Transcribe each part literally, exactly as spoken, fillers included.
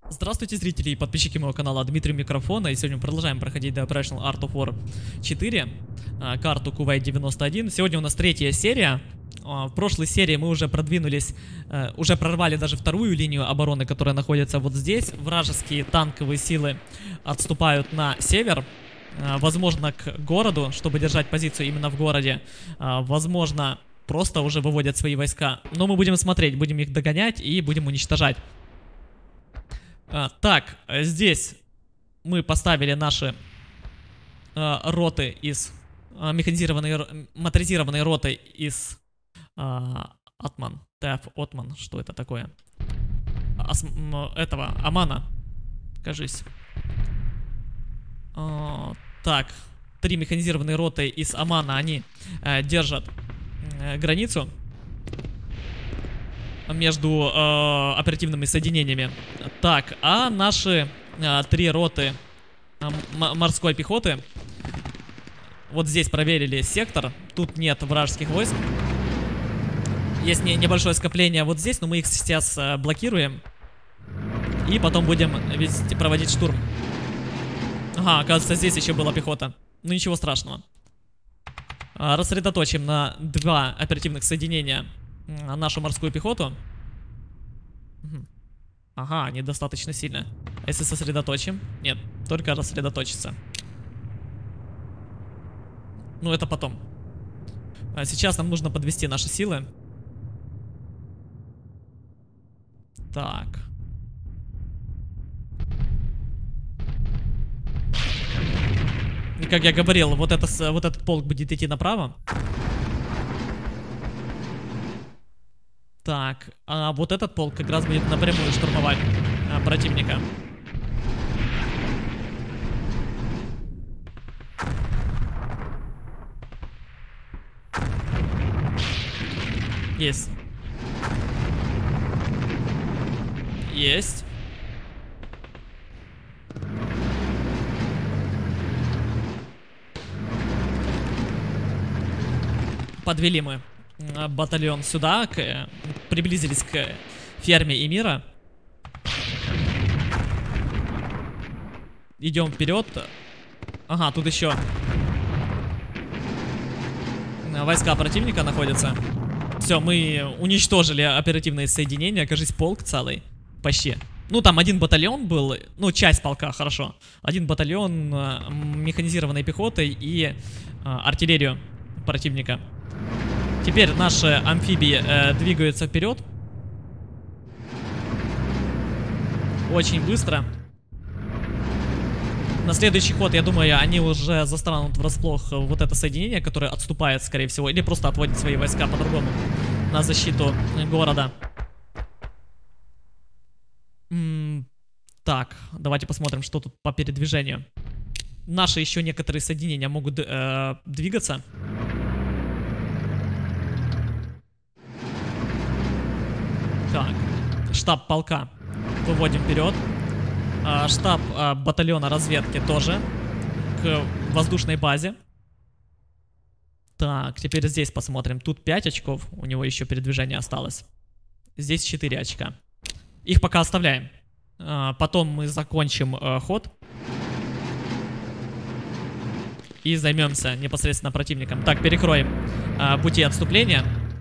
Здравствуйте, зрители и подписчики моего канала, Дмитрий Микрофона. И сегодня мы продолжаем проходить The Operational Art of War четыре, карту Кувейт девяносто один. Сегодня у нас третья серия. В прошлой серии мы уже продвинулись, уже прорвали даже вторую линию обороны, которая находится вот здесь. Вражеские танковые силы отступают на север, возможно, к городу, чтобы держать позицию именно в городе. Возможно, просто уже выводят свои войска. Но мы будем смотреть, будем их догонять и будем уничтожать. А, так, здесь мы поставили наши а, роты из а, механизированные, моторизированные роты из а, Атман, ТФ Отман, что это такое? Ас, этого, Амана, кажись. А, так, три механизированные роты из Амана, они а, держат а, границу между э, оперативными соединениями. Так, а наши э, три роты э, морской пехоты вот здесь проверили сектор. Тут нет вражеских войск. Есть не, небольшое скопление вот здесь, но мы их сейчас э, блокируем. И потом будем вести, проводить штурм. Ага, оказывается, здесь еще была пехота. Ну ничего страшного. э, Рассредоточим на два оперативных соединения нашу морскую пехоту. Ага, недостаточно сильно. А если сосредоточим? Нет, только рассредоточиться. Ну, это потом. А сейчас нам нужно подвести наши силы. Так. И как я говорил, вот, это, вот этот полк будет идти направо. Так, а вот этот полк как раз будет напрямую штурмовать а, противника. Есть. Есть. Подвели мы батальон сюда, к, приблизились к ферме Эмира. Идем вперед. Ага, тут еще войска противника находятся. Все, мы уничтожили оперативные соединения. Кажись, полк целый. Почти. Ну, там один батальон был. Ну, часть полка, хорошо. Один батальон э, механизированной пехоты и э, артиллерию противника. Теперь наши амфибии э, двигаются вперед. Очень быстро. На следующий ход, я думаю, они уже застанут врасплох вот это соединение, которое отступает, скорее всего. Или просто отводит свои войска по-другому на защиту города. М-м, так, давайте посмотрим, что тут по передвижению. Наши еще некоторые соединения могут э, двигаться. Так, штаб полка выводим вперед. а, Штаб а, батальона разведки тоже к воздушной базе. Так, теперь здесь посмотрим. Тут пять очков, у него еще передвижение осталось. Здесь четыре очка. Их пока оставляем. а, Потом мы закончим а, ход и займемся непосредственно противником. Так, перекроем а, пути отступления.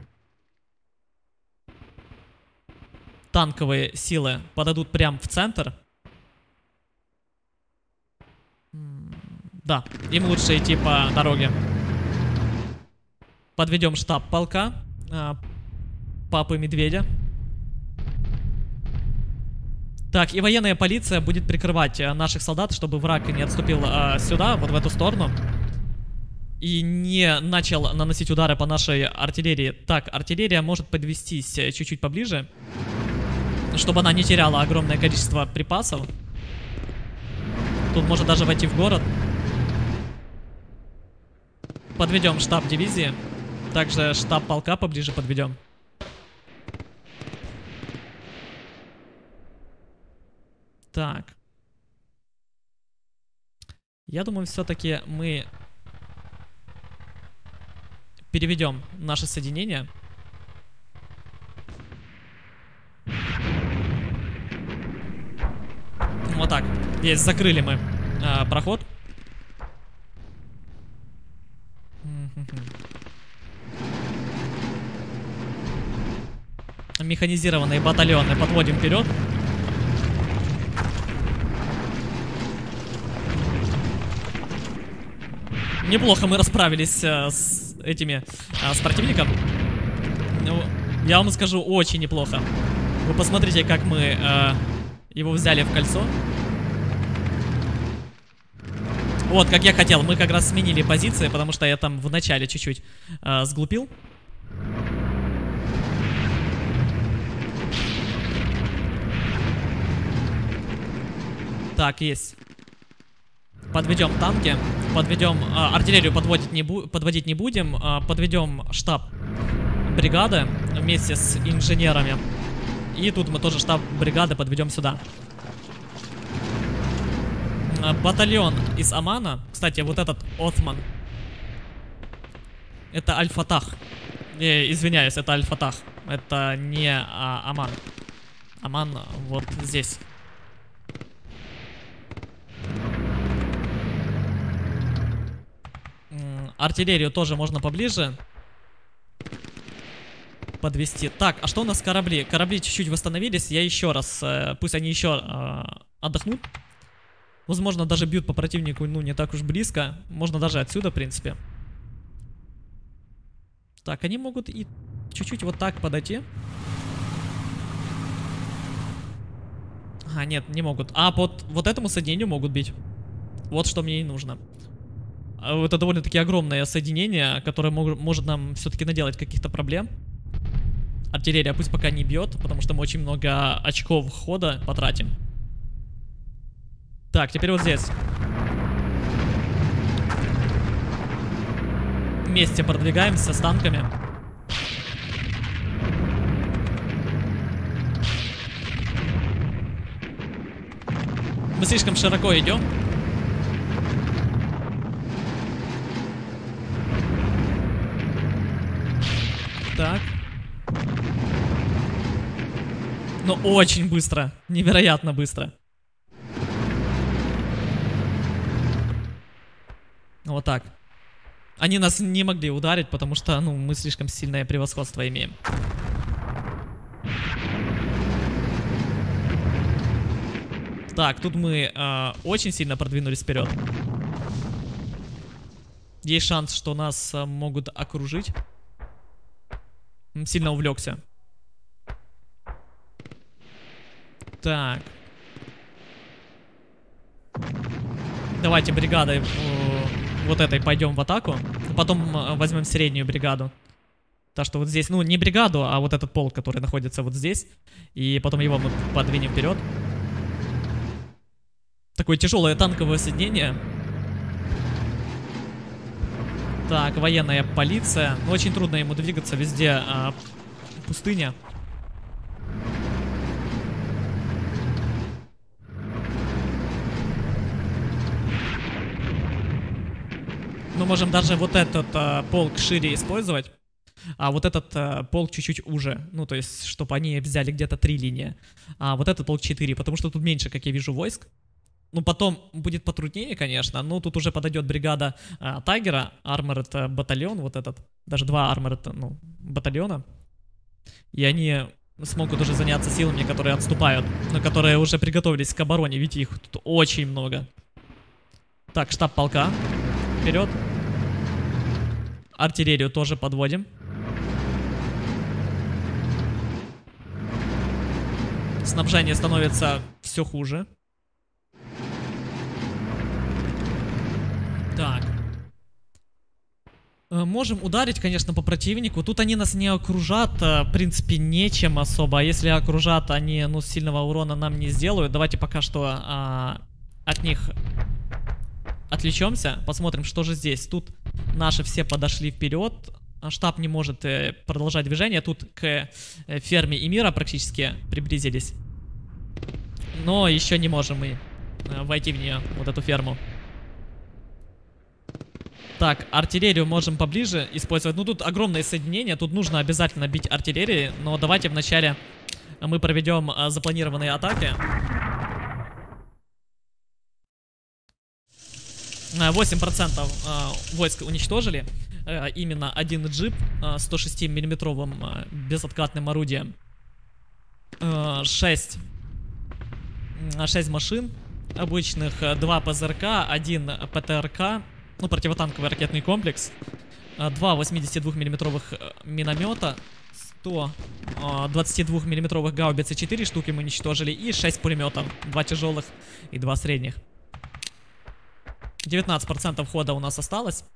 Танковые силы подадут прямо в центр. Да, им лучше идти по дороге. Подведем штаб полка а, Папы Медведя. Так, и военная полиция будет прикрывать а, наших солдат, чтобы враг не отступил а, сюда, вот в эту сторону. И не начал наносить удары по нашей артиллерии. Так, артиллерия может подвестись чуть-чуть поближе, чтобы она не теряла огромное количество припасов. Тут может даже войти в город. Подведем штаб дивизии. Также штаб полка поближе подведем. Так. Я думаю, все-таки мы переведем наше соединение. Вот так. Есть, закрыли мы э, проход. Механизированные батальоны подводим вперед. Неплохо мы расправились э, с этими, э, с противником. Ну, я вам скажу, очень неплохо. Вы посмотрите, как мы э, его взяли в кольцо. Вот, как я хотел, мы как раз сменили позиции, потому что я там в начале чуть-чуть э, сглупил. Так, есть. Подведем танки, подведем э, артиллерию, подводить не, бу подводить не будем, э, подведем штаб бригады вместе с инженерами. И тут мы тоже штаб бригады подведем сюда. Э, батальон из Омана, кстати, вот этот Осман, это Аль-Фатах. Э, извиняюсь, это Аль-Фатах, это не а, Оман. Оман вот здесь. Артиллерию тоже можно поближе подвести. Так, а что у нас корабли? Корабли чуть-чуть восстановились. Я еще раз, э, пусть они еще э, отдохнут. Возможно, даже бьют по противнику, ну, не так уж близко. Можно даже отсюда, в принципе. Так, они могут и чуть-чуть вот так подойти. А, нет, не могут. А, под вот этому соединению могут бить. Вот что мне и нужно. Это довольно-таки огромное соединение, которое мог, может нам все-таки наделать каких-то проблем. Артиллерия пусть пока не бьет, потому что мы очень много очков хода потратим. Так, теперь вот здесь. Вместе продвигаемся с танками. Мы слишком широко идем. Так. Но очень быстро. Невероятно быстро. Вот так. Они нас не могли ударить, потому что, ну, мы слишком сильное превосходство имеем. Так, тут мы э, очень сильно продвинулись вперед. Есть шанс, что нас э, могут окружить. Сильно увлекся. Так. Давайте бригадой э, вот этой пойдем в атаку. Потом э, возьмем среднюю бригаду. Так что вот здесь, ну не бригаду, а вот этот полк, который находится вот здесь. И потом его мы подвинем вперед. Такое тяжелое танковое соединение. Так, военная полиция. Очень трудно ему двигаться, везде а, пустыня. Мы можем даже вот этот а, полк шире использовать, а вот этот а, полк чуть-чуть уже. Ну, то есть, чтобы они взяли где-то три линии. А вот этот полк четыре, потому что тут меньше, как я вижу, войск. Ну, потом будет потруднее, конечно, но тут уже подойдет бригада а, Тайгера, Armored батальон, вот этот, даже два Armored, ну, батальона. И они смогут уже заняться силами, которые отступают, но которые уже приготовились к обороне, видите, их тут очень много. Так, штаб полка, вперед. Артиллерию тоже подводим. Снабжение становится все хуже. Так. Можем ударить, конечно, по противнику. Тут они нас не окружат, в принципе, нечем особо. А если окружат, они, ну, сильного урона нам не сделают. Давайте пока что а, от них отвлечемся. Посмотрим, что же здесь. Тут наши все подошли вперед. Штаб не может э, продолжать движение. Тут к э, ферме Эмира практически приблизились. Но еще не можем мы э, войти в нее, вот эту ферму. Так, артиллерию можем поближе использовать. Ну, тут огромное соединение, тут нужно обязательно бить артиллерией. Но давайте вначале мы проведем а, запланированные атаки. восемь процентов войск уничтожили. Именно один джип сто шесть миллиметровым безоткатным орудием. шесть машин обычных, два ПЗРК, один ПТРК, ну, противотанковый ракетный комплекс, два восьмидесятидвухмиллиметровых миномета, сто двадцатидвухмиллиметровых гаубицы, четыре штуки мы уничтожили, и шесть пулеметов, два тяжелых и два средних. девятнадцать процентов хода у нас осталось.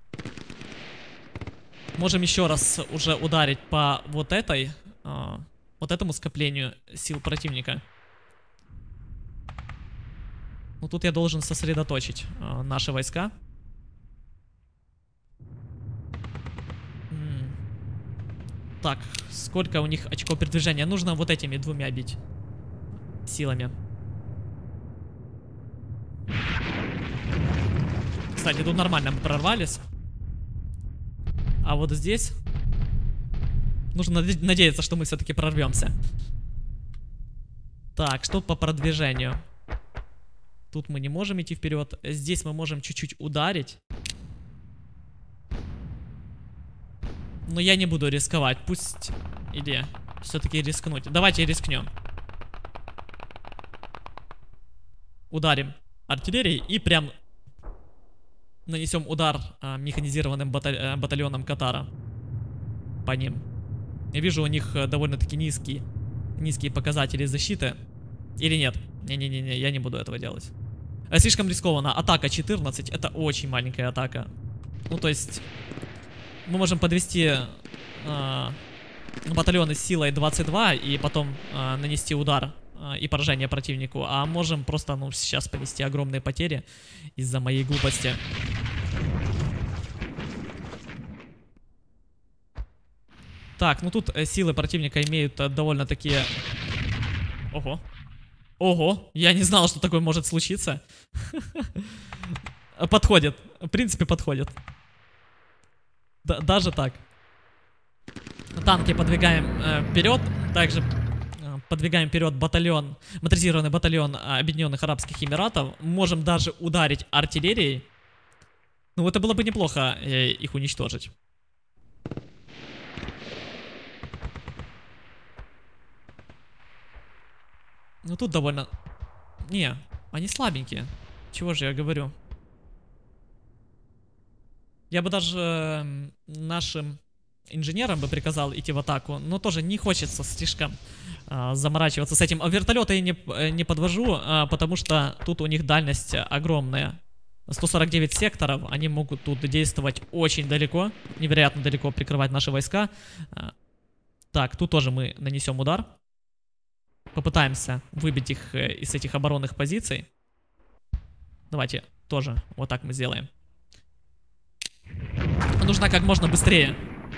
Можем еще раз уже ударить по вот этой, вот этому скоплению сил противника. Ну, тут я должен сосредоточить э, наши войска. М-м. Так, сколько у них очков передвижения? Нужно вот этими двумя бить силами. Кстати, тут нормально мы прорвались. А вот здесь нужно надеяться, что мы все-таки прорвемся. Так, что по продвижению? Тут мы не можем идти вперед. Здесь мы можем чуть-чуть ударить. Но я не буду рисковать. Пусть... Или все-таки рискнуть. Давайте рискнем. Ударим артиллерией и прям нанесем удар а, механизированным баталь... батальоном Катара по ним. Я вижу, у них довольно-таки низкие, низкие показатели защиты. Или нет? Не-не-не, я не буду этого делать. Слишком рискованно. Атака четырнадцать. Это очень маленькая атака. Ну, то есть... Мы можем подвести э, батальоны с силой двадцать два и потом э, нанести удар э, и поражение противнику. А можем просто, ну, сейчас понести огромные потери из-за моей глупости. Так, ну тут э, силы противника имеют э, довольно-таки... Ого. Ого, я не знал, что такое может случиться. Подходит. В принципе, подходит. Д даже так. Танки подвигаем э, вперед. Также э, подвигаем вперед батальон, моторизированный батальон э, Объединенных Арабских Эмиратов. Можем даже ударить артиллерией. Ну, это было бы неплохо э, их уничтожить. Ну тут довольно... Не, они слабенькие. Чего же я говорю? Я бы даже э, нашим инженерам бы приказал идти в атаку. Но тоже не хочется слишком э, заморачиваться с этим. А вертолеты я не, э, не подвожу, э, потому что тут у них дальность огромная. сто сорок девять секторов. Они могут тут действовать очень далеко. Невероятно далеко прикрывать наши войска. Э, так, тут тоже мы нанесем удар. Попытаемся выбить их э, из этих оборонных позиций. Давайте тоже вот так мы сделаем. Нужно как можно быстрее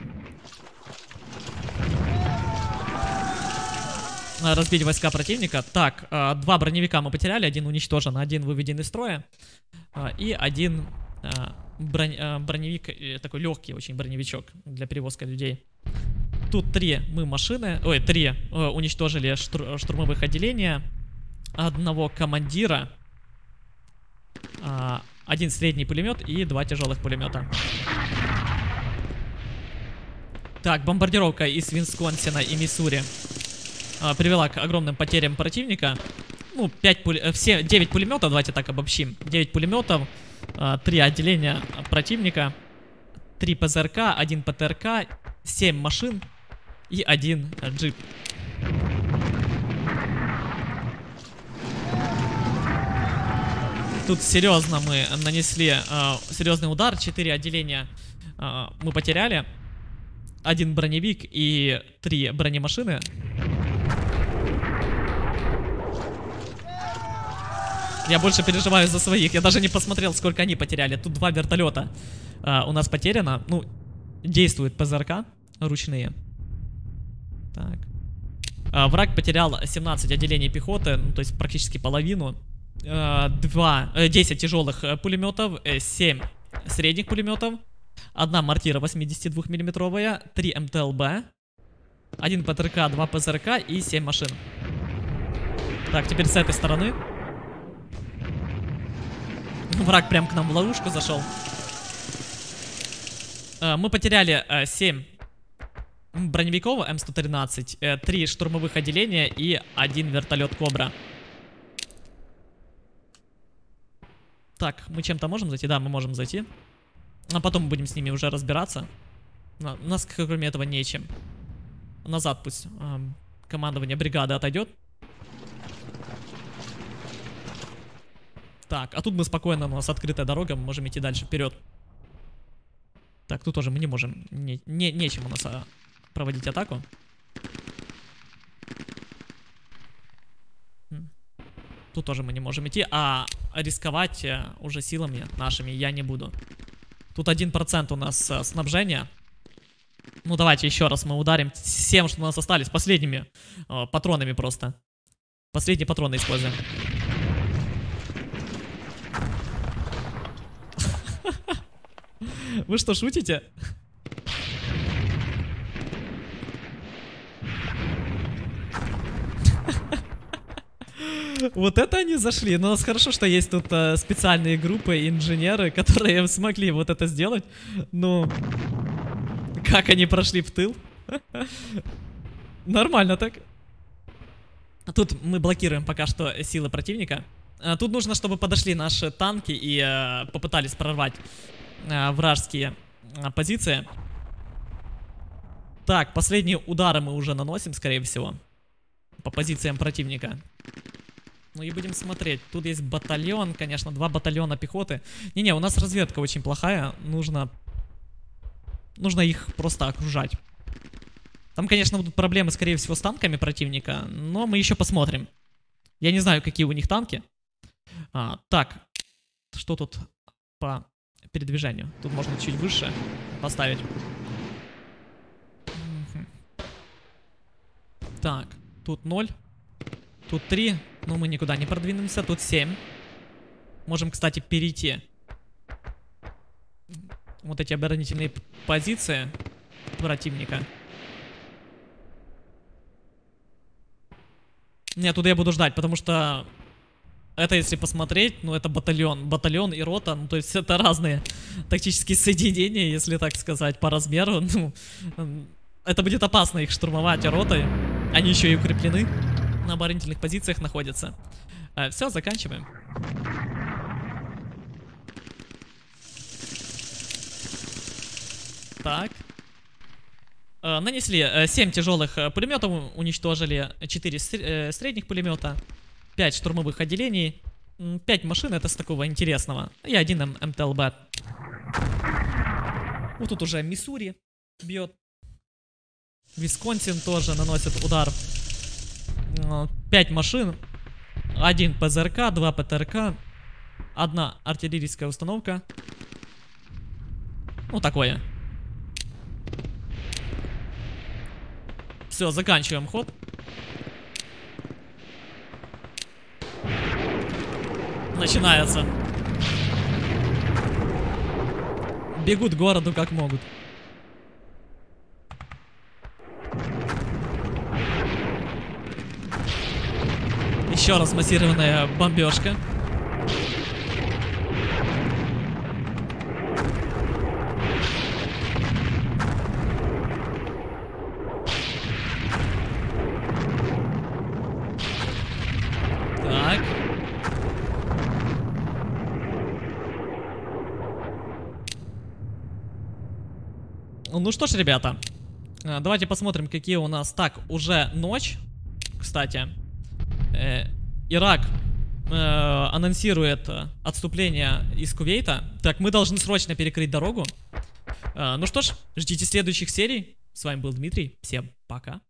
разбить войска противника. Так, э, два броневика мы потеряли. Один уничтожен, один выведен из строя. Э, и один э, бронь, э, броневик, э, такой легкий очень броневичок для перевозки людей. Тут три мы машины, ой, три э, уничтожили штур, штурмовых отделения. Одного командира. Э, один средний пулемет и два тяжелых пулемета. Так, бомбардировка из Висконсина и Миссури э, привела к огромным потерям противника. Ну, пять пуль... э, все девять пулеметов, давайте так обобщим. девять пулеметов, э, три отделения противника, три ПЗРК, один ПТРК, семь машин и один джип. Тут серьезно мы нанесли э, серьезный удар. Четыре отделения э, мы потеряли. Один броневик и три бронемашины. Я больше переживаю за своих. Я даже не посмотрел, сколько они потеряли. Тут два вертолета э, у нас потеряно. Ну, действует ПЗРК ручные. Так. Э, враг потерял семнадцать отделений пехоты, ну, то есть практически половину. два, десять тяжелых пулеметов, семь средних пулеметов, одна мортира восьмидесятидвухмиллиметровая, три МТЛБ, один ПТРК, два ПЗРК и семь машин. Так, теперь с этой стороны. Враг прям к нам в ловушку зашел. Мы потеряли семь броневиков М сто тринадцать, три штурмовых отделения и один вертолет Кобра. Так, мы чем-то можем зайти? Да, мы можем зайти. А потом мы будем с ними уже разбираться. У нас, кроме этого, нечем. Назад пусть э, командование бригады отойдет. Так, а тут мы спокойно, у нас открытая дорога, мы можем идти дальше вперед. Так, тут тоже мы не можем, не, не, нечем у нас а, проводить атаку. Тут тоже мы не можем идти, а рисковать а, уже силами нашими я не буду. Тут один процент у нас а, снабжения. Ну давайте еще раз мы ударим всем, что у нас остались, последними а, патронами просто. Последние патроны используем. Вы что, шутите? Вот это они зашли. Но у нас хорошо, что есть тут э, специальные группы, инженеры, которые смогли вот это сделать. Ну, как они прошли в тыл? Нормально так. Тут мы блокируем пока что силы противника. Тут нужно, чтобы подошли наши танки и э, попытались прорвать э, вражеские э, позиции. Так, последние удары мы уже наносим, скорее всего, по позициям противника. Ну и будем смотреть. Тут есть батальон, конечно, два батальона пехоты. Не-не, у нас разведка очень плохая. Нужно... Нужно их просто окружать. Там, конечно, будут проблемы, скорее всего, с танками противника. Но мы еще посмотрим. Я не знаю, какие у них танки. А, так. Что тут по передвижению? Тут можно чуть выше поставить. Так, тут ноль. Тут три. Ну, мы никуда не продвинемся. Тут семь. Можем, кстати, перейти. Вот эти оборонительные позиции противника. Нет, тут я буду ждать, потому что это, если посмотреть, ну, это батальон. Батальон и рота, ну, то есть это разные тактические соединения, если так сказать, по размеру. Ну, это будет опасно их штурмовать ротой. Они еще и укреплены. На оборонительных позициях находятся. А, все, заканчиваем. Так. А, нанесли семь тяжелых пулеметов, уничтожили четыре средних пулемета, пять штурмовых отделений, пять машин, это с такого интересного, и один эм тэ эл бэ. Вот тут уже Миссури бьет. Висконсин тоже наносит удар. пять машин, один пэ зэ эр ка, два пэ тэ эр ка, одна артиллерийская установка. Ну, такое. Все, заканчиваем ход. Начинается. Бегут к городу как могут. Еще раз массированная бомбежка. Так. Ну что ж, ребята, давайте посмотрим, какие у нас. Так, уже ночь, кстати. Э, Ирак э, анонсирует отступление из Кувейта. Так, мы должны срочно перекрыть дорогу. э, Ну что ж, ждите следующих серий. С вами был Дмитрий, всем пока.